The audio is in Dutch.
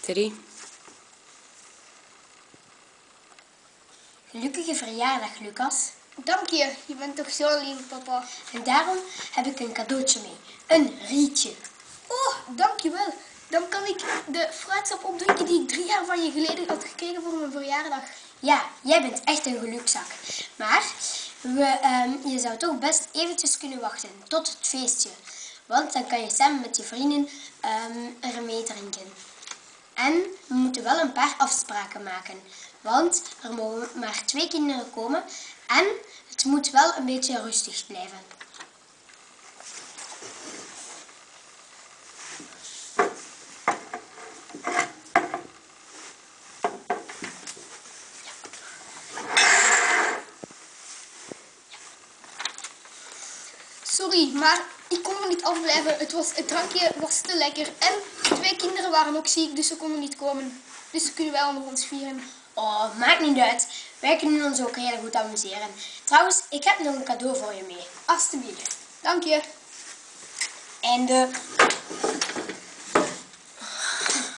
3. Gelukkige verjaardag, Lucas. Dank je, je bent toch zo'n lieve papa. En daarom heb ik een cadeautje mee. Een rietje. Oh, dankjewel. Dan kan ik de fruitsap opdrinken die ik 3 jaar van je geleden had gekregen voor mijn verjaardag. Ja, jij bent echt een gelukzak. Maar je zou toch best eventjes kunnen wachten tot het feestje. Want dan kan je samen met je vrienden ermee drinken. En we moeten wel een paar afspraken maken. Want er mogen maar 2 kinderen komen. En het moet wel een beetje rustig blijven. Sorry, maar ik kon er niet afblijven. Het drankje was te lekker. En 2 kinderen waren ook ziek, dus ze konden niet komen. Dus ze kunnen wel onder ons vieren. Oh, maakt niet uit. Wij kunnen ons ook heel goed amuseren. Trouwens, ik heb nog een cadeau voor je mee. Alsjeblieft. Dank je. Einde.